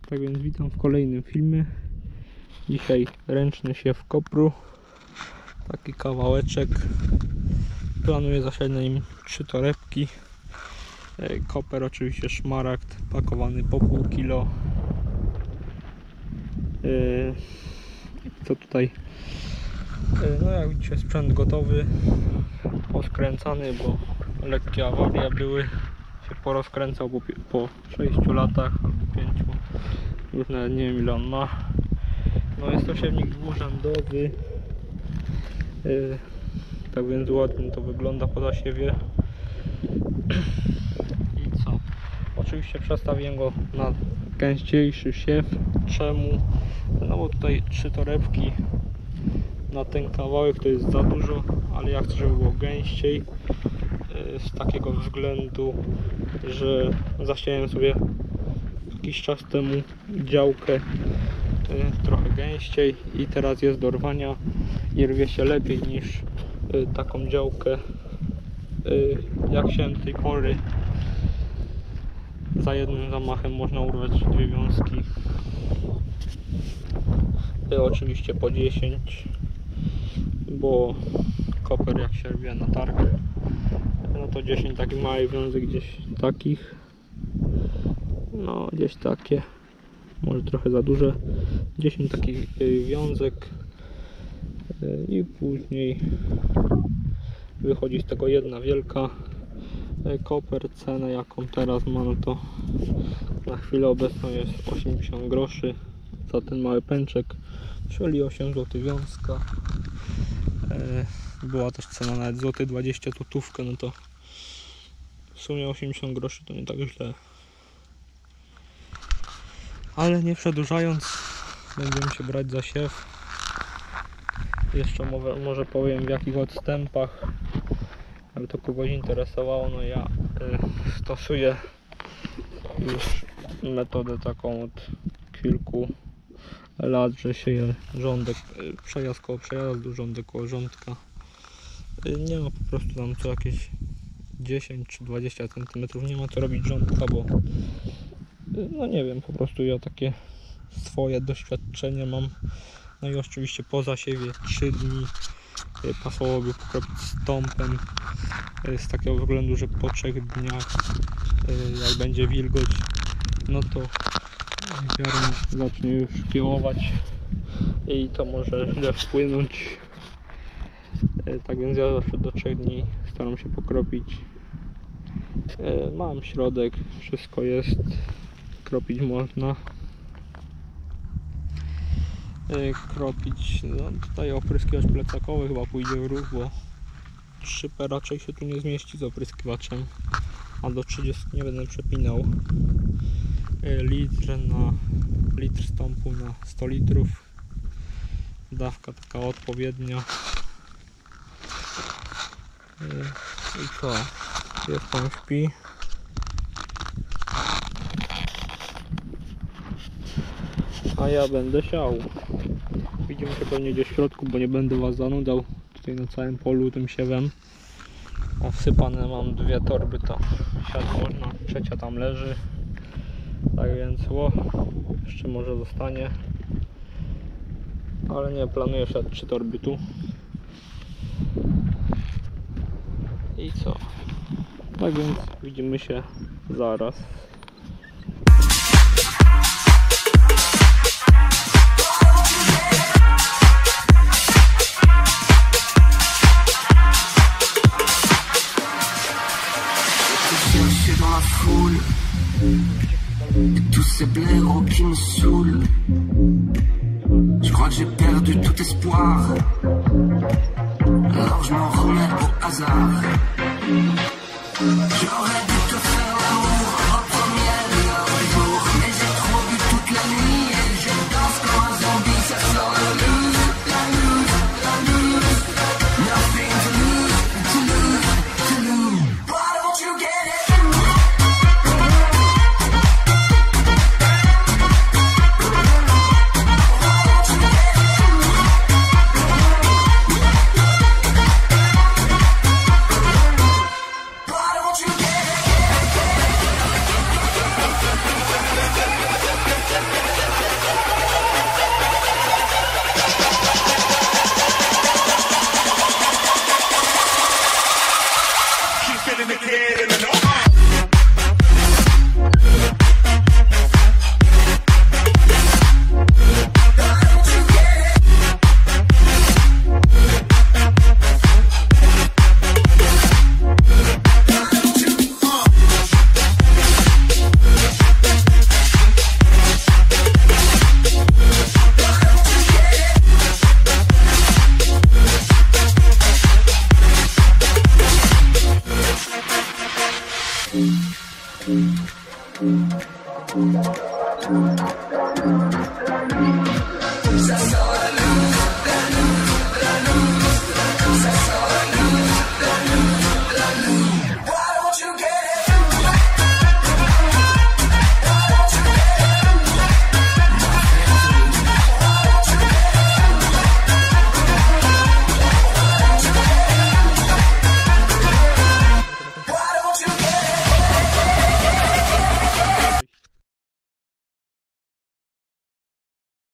Tak więc witam w kolejnym filmie. Dzisiaj ręczny siew kopru. Taki kawałeczek. Planuję zasiać na nim 3 torebki. Koper oczywiście szmaragd, pakowany po pół kilo. Co tutaj? No jak widzicie, sprzęt gotowy, poskręcany, bo lekkie awarie były. Się porozkręcał po 6 latach albo 5. Już nawet nie wiem ile on ma. No jest to siewnik dwurzędowy. Tak więc ładnie to wygląda po zasiewie. I co? Oczywiście przestawiłem go na gęściejszy siew. Czemu? No bo tutaj 3 torebki na ten kawałek to jest za dużo, ale ja chcę, żeby było gęściej. Z takiego względu, że zasiałem sobie jakiś czas temu działkę trochę gęściej i teraz jest do rwania i rwie się lepiej niż taką działkę jak siałem do tej pory. Za jednym zamachem można urwać 2 wiązki, oczywiście po 10, bo koper jak się rwie na targ, no to 10 takich małych wiązek, gdzieś takich, no gdzieś takie, może trochę za duże, 10 takich wiązek i później wychodzi z tego jedna wielka. Koper, cenę jaką teraz ma, no to na chwilę obecną jest 80 groszy za ten mały pęczek, czyli 8 zł wiązka. Była też cena nawet złoty 20 złotówkę, no to w sumie 80 groszy to nie tak źle. Ale nie przedłużając, będziemy się brać za siew. Jeszcze może powiem w jakich odstępach, aby to kogoś interesowało. No ja stosuję już metodę taką od kilku lat, że sieję rządek, przejazd koło przejazdu, rządek koło rządka. Nie ma po prostu tam co jakieś 10 czy 20 cm, nie ma co robić rządka, bo no nie wiem, po prostu ja takie swoje doświadczenie mam. No i oczywiście po zasiewie 3 dni pasowałoby pokropić stąpem, z takiego względu, że po 3 dniach jak będzie wilgoć, no to ziarno zacznie już kiełować i to może źle wpłynąć. Tak więc ja zawsze do 3 dni staram się pokropić. Mam środek, wszystko jest, kropić można. Kropić, no tutaj opryskiwacz plecakowy chyba pójdzie w ruch, bo 3P raczej się tu nie zmieści z opryskiwaczem, a do 30 nie będę przepinał. Litr stąpu na 100 litrów, dawka taka odpowiednia. I co? Jest tam, śpi. A ja będę siał. Widzimy się pewnie gdzieś w środku, bo nie będę was zanudzał tutaj na całym polu tym siewem. O, wsypane mam 2 torby, to siać można, 3 tam leży. Tak więc jeszcze może zostanie, ale nie, planuję siać 3 torby tu. I co? Tak więc widzimy się zaraz. Dans la foule et tous ces blaireaux qui me saoulent. Je crois que j'ai perdu tout espoir, alors je m'en remets au hasard. J'aurais dû te faire l'amour en première heure du jour, mais j'ai trop bu toute la nuit et je danse comme un zombie. Ça sort la loose, la loose, la loose. Nothing to lose, to lose, to lose. Why don't you get it? Why don't you get it? la nuit,